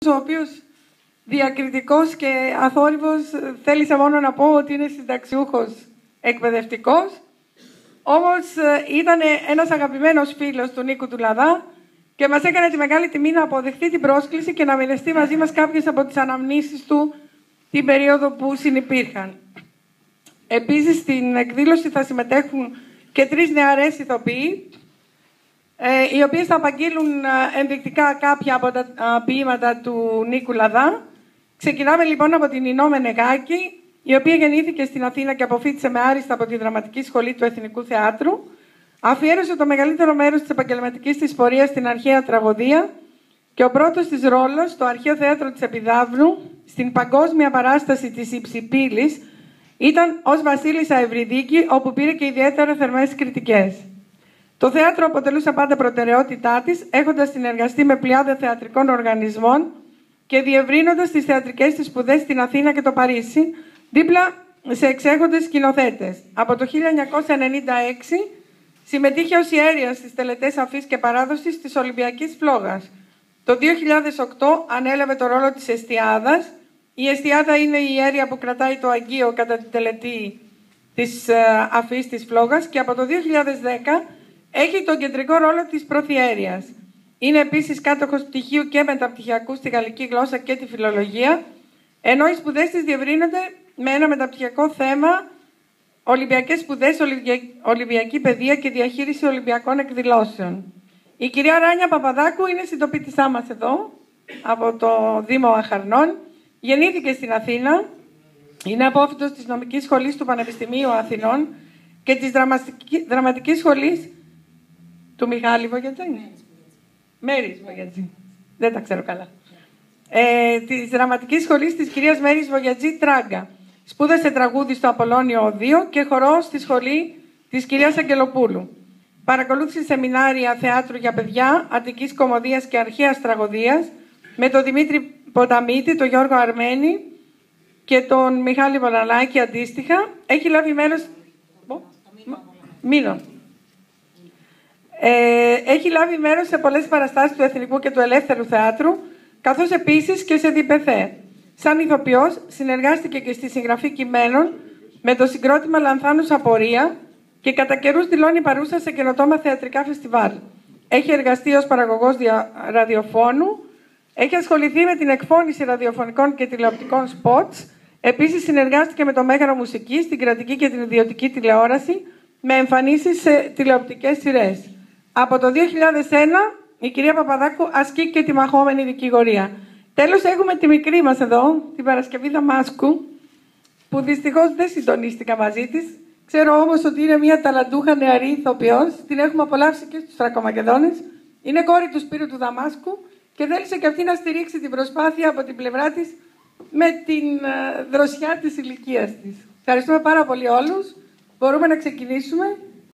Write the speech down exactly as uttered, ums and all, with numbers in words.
ο οποίος διακριτικός και αθόρυβος θέλησε μόνο να πω ότι είναι συνταξιούχος εκπαιδευτικός. Όμως ήταν ένας αγαπημένος φίλος του Νίκου του Λαδά και μας έκανε τη μεγάλη τιμή να αποδεχτεί την πρόσκληση και να μοιραστεί μαζί μας κάποιες από τις αναμνήσεις του την περίοδο που συνυπήρχαν. Επίσης, στην εκδήλωση θα συμμετέχουν και τρεις νεαρές ηθοποιοί, ε, οι οποίες θα απαγγείλουν ενδεικτικά κάποια από τα ποίηματα του Νίκου Λαδά. Ξεκινάμε λοιπόν από την Ινώ Μενεγάκη, η οποία γεννήθηκε στην Αθήνα και αποφοίτησε με άριστα από τη Δραματική Σχολή του Εθνικού Θεάτρου. Αφιέρωσε το μεγαλύτερο μέρος της επαγγελματικής της πορείας στην αρχαία τραγωδία και ο πρώτος της ρόλος στο Αρχαίο Θέατρο της Επιδαύρου, στην παγκόσμια παράσταση της Υψηπύλης, ήταν ως Βασίλισσα Ευρυδίκη, όπου πήρε και ιδιαίτερα θερμές κριτικές. Το θέατρο αποτελούσε πάντα προτεραιότητά της, έχοντας συνεργαστεί με πλειάδα θεατρικών οργανισμών και διευρύνοντας τις θεατρικές της σπουδές στην Αθήνα και το Παρίσι, δίπλα σε εξέχοντες σκηνοθέτες. Από το χίλια εννιακόσια ενενήντα έξι συμμετείχε ως ιέρια στις τελετές αφής και παράδοσης της Ολυμπιακής Φλόγας. Το δύο χιλιάδες οκτώ ανέλαβε το ρόλο της Εστιάδας. Η Εστιάδα είναι η ιέρια που κρατάει το Αγγείο κατά την τελετή της αφής της Φλόγας και από το δύο χιλιάδες δέκα έχει τον κεντρικό ρόλο της Προθιέρειας. Είναι επίσης κάτοχος πτυχίου και μεταπτυχιακού στη γαλλική γλώσσα και τη φιλολογία, ενώ οι σπουδές της διευρύνονται με ένα μεταπτυχιακό θέμα Ολυμπιακές σπουδές, Ολυμπιακή παιδεία και διαχείριση Ολυμπιακών εκδηλώσεων. Η κυρία Ράνια Παπαδάκου είναι συντοπίτησά μας εδώ, από το Δήμο Αχαρνών. Γεννήθηκε στην Αθήνα, είναι απόφοιτος της Νομικής Σχολής του Πανεπιστημίου Αθηνών και της Δραματικής Σχολής του Μιχάλη Βογιατζή. Μέρης Βογιατζή. Δεν τα ξέρω καλά. Ε, της Δραματικής Σχολής της κυρίας Μέρης Βογιατζή Τράγκα. Σπούδασε τραγούδι στο Απολώνιο δύο και χορό στη σχολή της κυρίας Αγγελοπούλου. Παρακολούθησε σεμινάρια θεάτρου για παιδιά, Αττικής Κωμωδίας και Αρχαίας Τραγωδίας με τον Δημήτρη Ποταμίτη, τον Γιώργο Αρμένη και τον Μιχάλη Βολανάκη αντίστοιχα. Έχει λάβει μέρος... Μήνο. Ε, έχει λάβει μέρος σε πολλές παραστάσεις του Εθνικού και του Ελεύθερου Θεάτρου, καθώς επίσης και σε διπεθέ. Σαν ηθοποιός, συνεργάστηκε και στη συγγραφή κειμένων με το συγκρότημα Λανθάνους Απορία και κατά καιρούς δηλώνει παρούσα σε καινοτόμα θεατρικά φεστιβάλ. Έχει εργαστεί ως παραγωγός ραδιοφώνου, έχει ασχοληθεί με την εκφώνηση ραδιοφωνικών και τηλεοπτικών σποτς, επίσης συνεργάστηκε με το Μέγαρο Μουσικής, την κρατική και την ιδιωτική τηλεόραση, με εμφανίσεις σε τηλεοπτικές σειρές. Από το δύο χιλιάδες ένα η κυρία Παπαδάκου ασκεί και τη μαχόμενη δικηγορία. Τέλος, έχουμε τη μικρή μας εδώ, την Παρασκευή Δαμάσκου, που δυστυχώς δεν συντονίστηκα μαζί της. Ξέρω όμως ότι είναι μια ταλαντούχα νεαρή ηθοποιός, την έχουμε απολαύσει και στους Θρακομακεδόνες. Είναι κόρη του Σπύρου του Δαμάσκου και θέλησε και αυτή να στηρίξει την προσπάθεια από την πλευρά της με την δροσιά της ηλικίας της. Ευχαριστούμε πάρα πολύ όλους. Μπορούμε να ξεκινήσουμε.